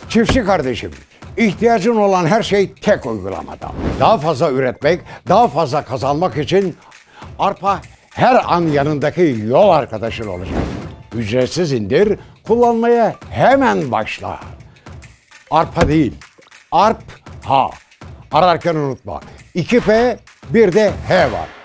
Çiftçi kardeşim, ihtiyacın olan her şey tek uygulamada. Daha fazla üretmek, daha fazla kazanmak için Arpa her an yanındaki yol arkadaşın olacak. Ücretsiz indir, kullanmaya hemen başla. Arpa değil, Arp-ha. Ararken unutma. 2P, bir de H var.